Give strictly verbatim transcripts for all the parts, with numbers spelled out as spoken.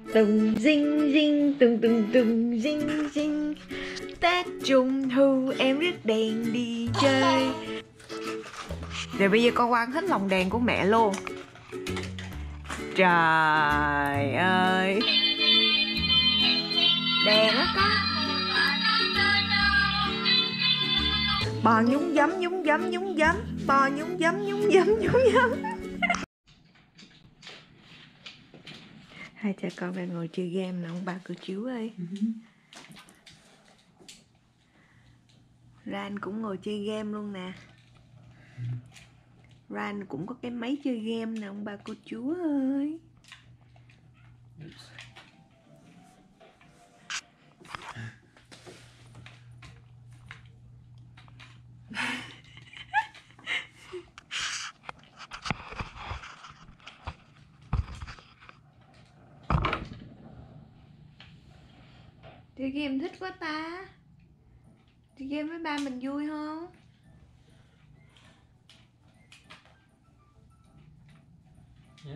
Tùng dinh dinh tùng tùng tùng dinh dinh. Tết Trung Thu em rước đèn đi chơi. Rồi bây giờ con quăng hết lồng đèn của mẹ luôn. Trời ơi, đèn á con. Bò nhúng giấm nhúng giấm nhúng giấm. Bò nhúng giấm nhúng giấm nhúng giấm. Hai cha con đang ngồi chơi game nè ông bà cô chú ơi. Ran cũng ngồi chơi game luôn nè. Ran cũng có cái máy chơi game nè ông bà cô chú ơi. Chơi game thích quá ta. Chơi game với ba mình vui không? Yeah.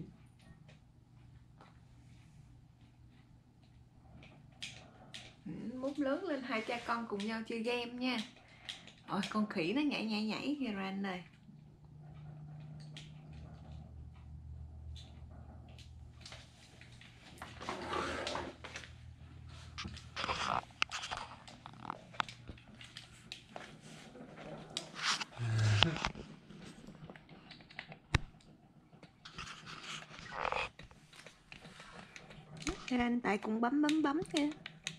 Mút lớn lên hai cha con cùng nhau chơi game nha. Ôi con khỉ nó nhảy nhảy nhảy kìa Ran ơi. Ran tại cũng bấm bấm bấm kìa.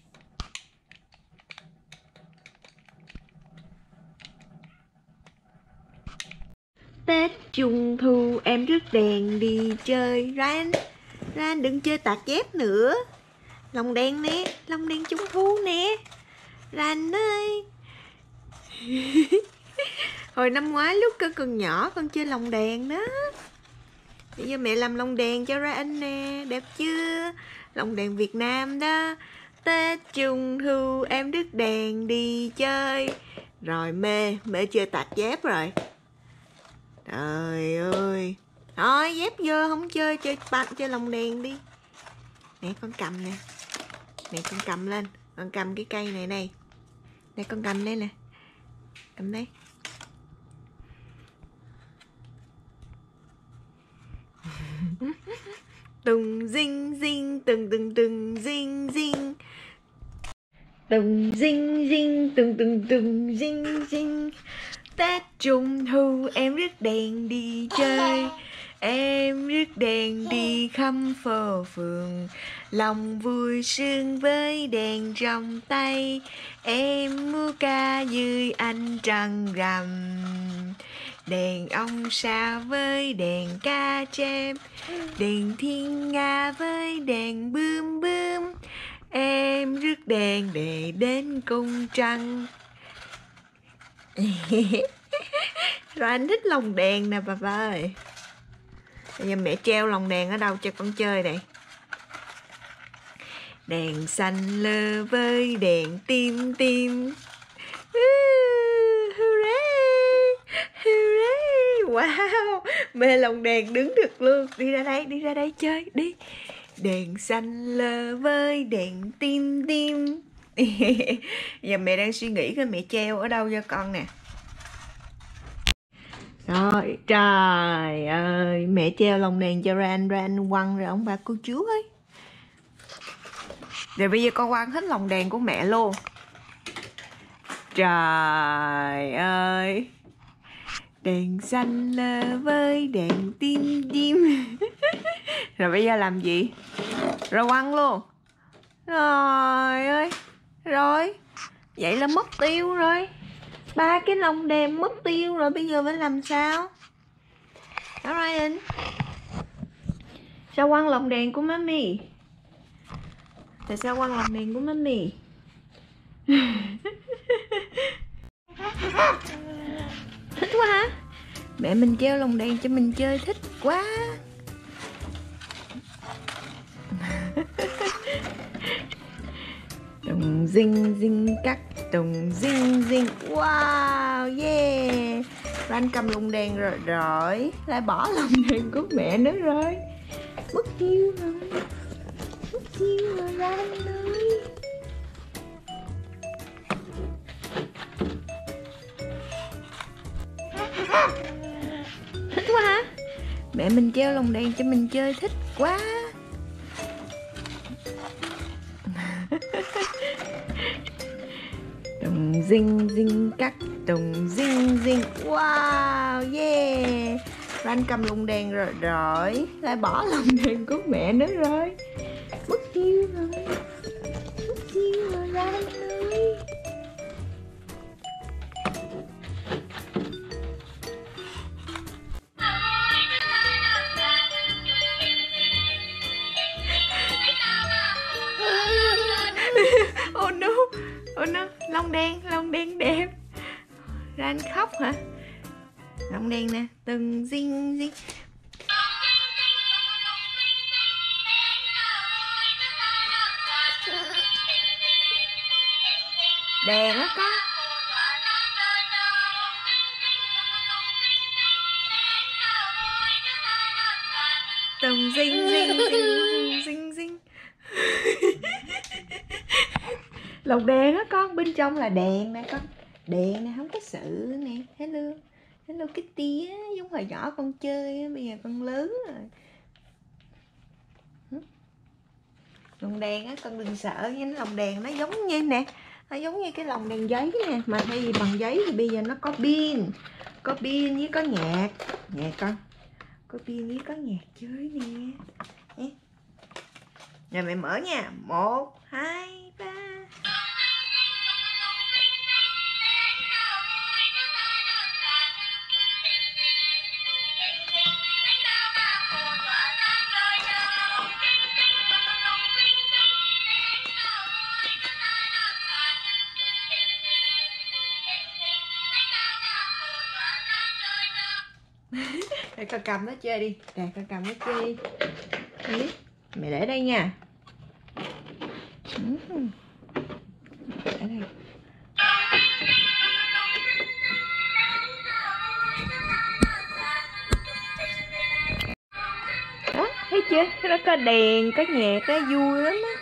Tết Trung Thu em rước đèn đi chơi. Ran, Ran đừng chơi tạt dép nữa. Lồng đèn nè, lồng đèn Trung Thu nè. Ran ơi. Hồi năm ngoái lúc con còn nhỏ con chơi lồng đèn đó. Bây giờ mẹ làm lồng đèn cho Ran nè, đẹp chưa? Lồng đèn Việt Nam đó. Tết Trung Thu em rước đèn đi chơi. Rồi mê, mê chơi tạt dép rồi. Trời ơi. Thôi dép vô không chơi, chơi bạch chơi lồng đèn đi. Nè con cầm nè. Nè con cầm lên. Con cầm cái cây này này. Nè con cầm đây nè. Cầm đây. Tùng dinh dinh từng từng từng dinh dinh. Tùng dinh dinh từng từng từng dinh dinh. Tết Trung Thu em rước đèn đi chơi. Em rước đèn đi khắp phố phường. Lòng vui sướng với đèn trong tay. Em múa ca dưới ánh trăng rằm. Đèn ông sao với đèn ca trem. Đèn thiên nga với đèn bươm bươm. Em rước đèn để đến cung trăng. Rồi anh thích lồng đèn nè bà ba ơi. Bây giờ mẹ treo lồng đèn ở đâu cho con chơi đây. Đèn xanh lơ với đèn tim tim. Hooray, hooray. Wow, mê lồng đèn đứng được luôn. Đi ra đây, đi ra đây chơi đi. Đèn xanh lơ với đèn tim tim. Giờ mẹ đang suy nghĩ coi mẹ treo ở đâu cho con nè. Rồi trời ơi, mẹ treo lồng đèn cho Ran, Ran quăng rồi ông bà cô chú ấy. Rồi bây giờ con quăng hết lồng đèn của mẹ luôn. Trời ơi. Đèn xanh lơ với đèn tim tim. Rồi bây giờ làm gì? Rồi quăng luôn. Rồi ơi. Rồi. Vậy là mất tiêu rồi. Ba cái lồng đèn mất tiêu rồi, bây giờ phải làm sao? Đó Ryan. Sao quăng lồng đèn của mami? Tại sao quăng lồng đèn của mami? Thích quá hả? Mẹ mình treo lồng đèn cho mình chơi thích quá. Tùng dinh dinh cắt tùng dinh dinh. Wow, yeah. Ran cầm lồng đèn rồi rồi lại bỏ lồng đèn của mẹ nữa rồi. Mất tiêu rồi. xíu rồi Ryan ơi. Thích quá hả? Mẹ mình treo lồng đèn cho mình chơi, thích quá. Tùng dinh dinh cắt tùng dinh dinh. Wow, yeah. Ryan cầm lồng đèn rồi, rồi lại bỏ lồng đèn của mẹ nữa rồi. Mất tiêu rồi, mất tiêu rồi Ryan ơi. Oh no, oh no, lông đen, lông đen đẹp. Ryan khóc hả? Lông đen nè, từng zing zing. Đèn á con. Từng zing zing zing zing zing. Lồng đèn á con, bên trong là đèn nè con. Đèn nè, không có sự nè. Hello, hello Kitty á, giống hồi nhỏ con chơi á, bây giờ con lớn rồi. Lồng đèn á, con đừng sợ nha, lồng đèn nó giống như nè, nó giống như cái lồng đèn giấy nè, mà thay vì bằng giấy thì bây giờ nó có pin, có pin với có nhạc, nè con, có pin với có nhạc chơi nè. Rồi mẹ mở nha, một, hai, ba. Để con cầm nó chơi đi, nè con cầm nó chơi đi. Đấy. Mẹ để đây nha. Để đây. Đó, thấy chưa? Nó có đèn, có nhạc, nó vui lắm á.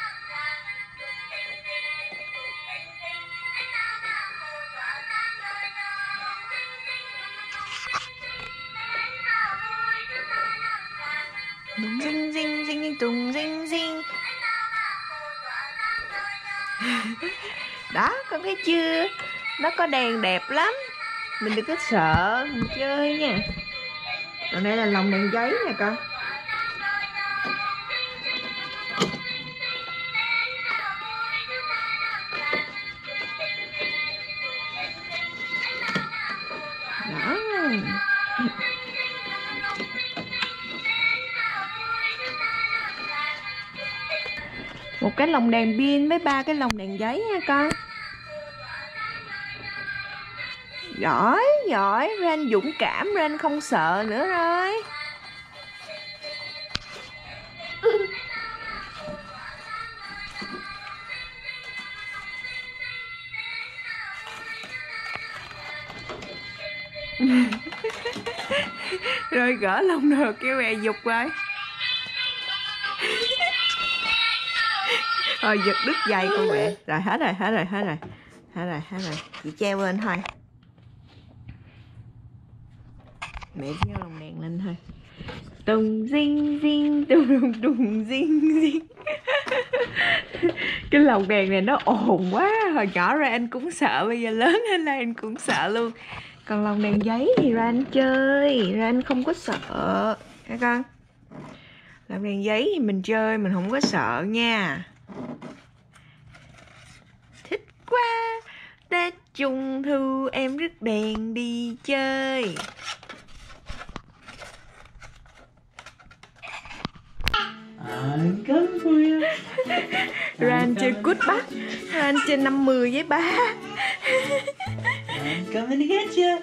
Tùng dinh dinh dinh tùng dinh dinh. Đó, con thấy chưa? Nó có đèn đẹp lắm. Mình đừng có sợ, mình chơi nha. Còn đây là lồng đèn giấy nè con. Đó. Một cái lồng đèn pin với ba cái lồng đèn giấy nha con. Giỏi, giỏi, Ryan dũng cảm, Ryan không sợ nữa rồi. Rồi gỡ lồng rồi kêu mẹ giục rồi. Thôi giật đứt dây con mẹ. Rồi hết rồi, hết rồi, hết rồi. Hết rồi, hết rồi. Chị treo lên thôi. Mẹ treo lồng đèn lên thôi. Tùng dinh dinh tùng tùng tùng dinh dinh. Cái lồng đèn này nó ồn quá. Hồi nhỏ ra anh cũng sợ, bây giờ lớn lên là anh cũng sợ luôn. Còn lồng đèn giấy thì ra anh chơi, ra anh không có sợ. Hả con? Lồng đèn giấy thì mình chơi, mình không có sợ nha. Thích quá. Tết Trung Thu em rước đèn đi chơi. I'm coming for you. Ran chơi cút bắt. Ran chơi năm mươi với ba. I'm coming to get you.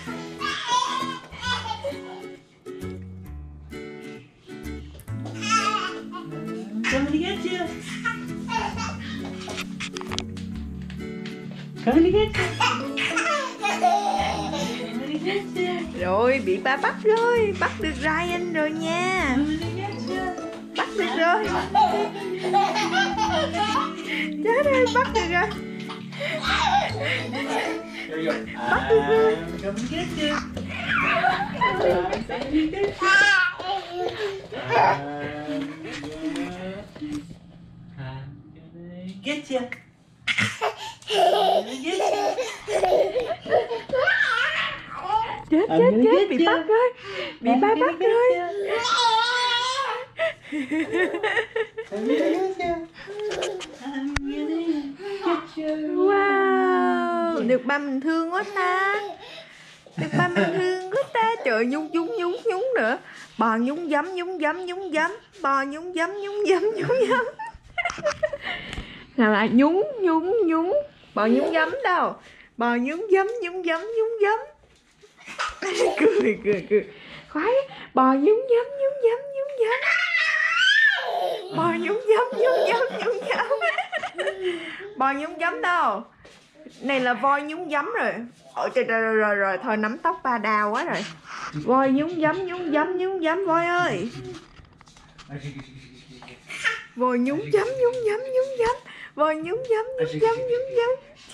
I'm coming to get you. Coming to get you. Coming to get you. Rồi bị ba bắt rồi. Bắt được Ryan rồi nha. Coming to get you. Bắt được rồi. Chết ơi, bắt được rồi. Bắt được rồi. Come and get you. Get you. Chết chết chết, bị bắt rồi. Bị ba bắt rồi. Wow, được ba mình thương quá ta. Được ba mình thương quá ta. Trời, nhúng nhúng nhúng nhúng nữa. Bò nhúng giấm nhúng giấm nhúng giấm. Bò nhúng giấm nhúng giấm nhúng giấm. Nào lại nhúng nhúng nhúng. Bò nhúng giấm đâu. Bò nhúng giấm nhúng giấm nhúng giấm. Cười cười cười. Khoái. Bò nhúng giấm nhúng giấm nhúng giấm. Bò nhúng giấm nhúng giấm nhúng giấm. Bò nhúng giấm đâu. Này là voi nhúng giấm rồi. Ôi trời trời rồi, rồi rồi thôi nắm tóc ba đau quá rồi. Voi nhúng giấm nhúng giấm nhúng giấm voi ơi. Voi nhúng giấm nhúng giấm nhúng giấm. Voi nhúng giấm nhúng giấm nhúng giấm.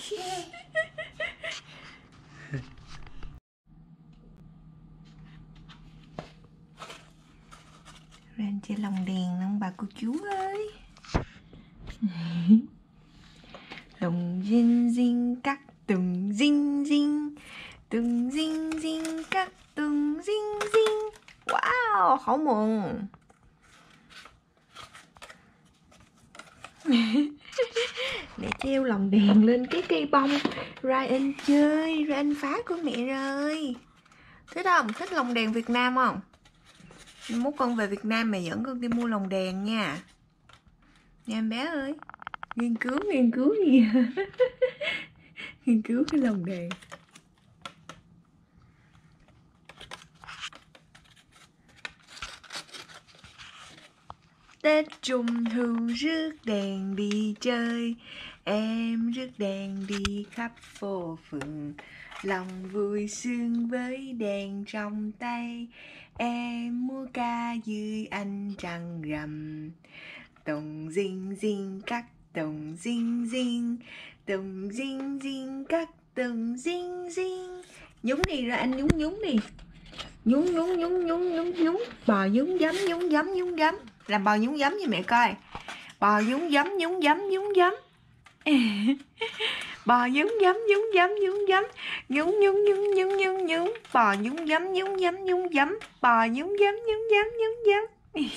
Ren chơi lồng đèn nè bà cô chú ơi. Lồng dinh dinh các từng dinh dinh. Từng dinh dinh các từng dinh dinh. Wow, hổ mừng. Để treo lồng đèn lên cái cây bông. Ryan chơi, Ryan phá của mẹ rồi. Thích không? Thích lồng đèn Việt Nam không? Mốt con về Việt Nam mẹ dẫn con đi mua lồng đèn nha. Nha em bé ơi. Nghiên cứu, nghiên cứu gì nghiên cứu cái lồng đèn. Tết Trung Thu rước đèn đi chơi. Em rước đèn đi khắp phố phường. Lòng vui sướng với đèn trong tay. Em múa ca dưới ánh trăng rằm. Tùng dinh dinh các tùng dinh dinh. Tùng dinh dinh các tùng dinh dinh. Nhúng đi ra anh nhúng nhúng đi. Nhúng nhúng nhúng nhúng nhúng nhúng. Bò nhúng giấm nhúng giấm nhúng giấm. Làm bò nhúng giấm cho mẹ coi. Bò nhúng giấm nhúng giấm nhúng giấm. Bò nhúng giấm nhúng giấm nhúng giấm. Nhúng nhúng nhúng nhúng nhúng nhúng. Bò nhúng giấm nhúng giấm nhúng giấm. Bò nhúng giấm nhúng giấm nhúng giấm.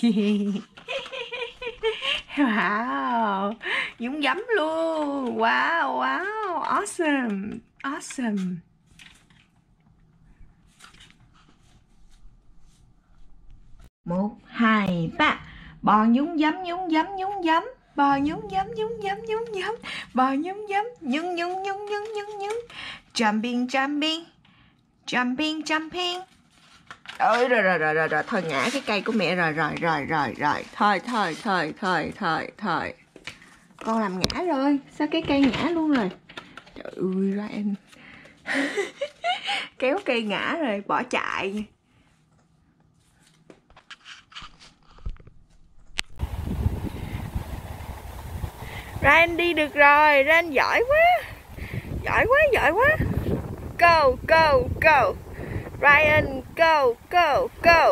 Wow, nhúng giấm luôn. Wow, wow, awesome, awesome. Một, hai, ba. Bò nhúng giấm nhúng giấm nhúng giấm. Bò nhúng giấm nhúng giấm nhúng giấm. Bò nhúng giấm nhúng nhúng nhúng nhúng nhúng nhúng. Jumping jumping. Jumping jumping. Ôi rồi rồi rồi rồi rồi thôi ngã cái cây của mẹ rồi rồi rồi rồi rồi. Thôi thôi thôi thôi thôi thôi. Con làm ngã rồi. Sao cái cây ngã luôn rồi. Trời ơi ra em. Kéo cây ngã rồi bỏ chạy. Ryan đi được rồi. Ryan giỏi quá. Giỏi quá giỏi quá. Go go go. Ryan, go, go, go.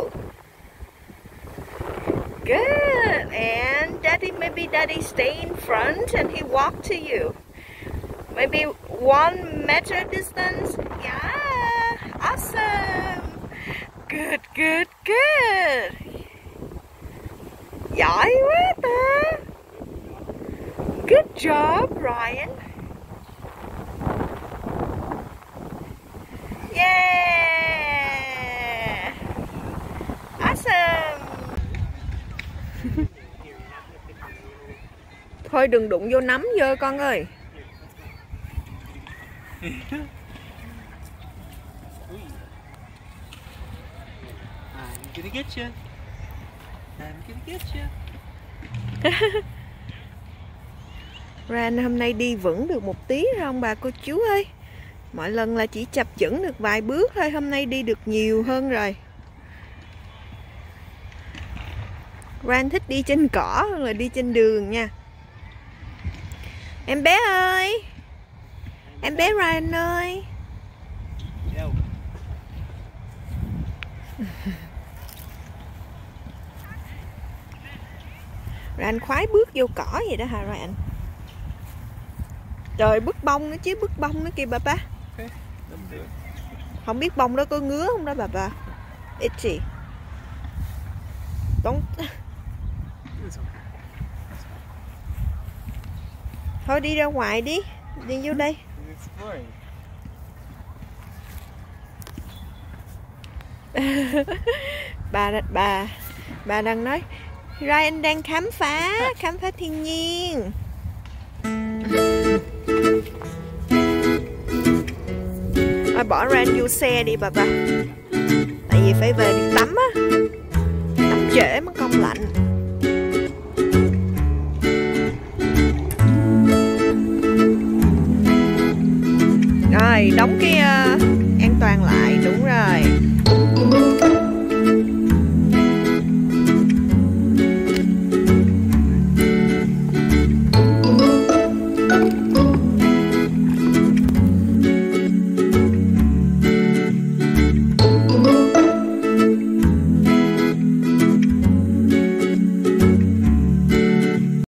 Good. And Daddy, maybe Daddy stay in front and he walk to you. Maybe one meter distance. Yeah. Awesome. Good, good, good. Giỏi quá ta. Good job, Ryan. Yeah. Awesome. Thôi đừng đụng vô nấm vô con ơi. I'm gonna get you. I'm gonna get you. Ran hôm nay đi vững được một tí không bà cô chú ơi. Mọi lần là chỉ chập chững được vài bước thôi, hôm nay đi được nhiều hơn rồi. Ryan thích đi trên cỏ hơn là đi trên đường nha. Em bé ơi, em bé Ryan ơi. Ryan khoái bước vô cỏ vậy đó hả Ryan? Trời, bước bông nữa chứ, bước bông nữa kìa bà ba. Không biết bông đó có ngứa không đó bà ba? Itchy. Don't... Thôi đi ra ngoài đi, đi vô đây. bà bà bà đang nói Ryan đang khám phá khám phá thiên nhiên. Thôi bỏ Ryan vô xe đi bà ba, tại vì phải về đi tắm á, tắm trễ mất công lạnh. Rồi đóng cái uh, an toàn lại.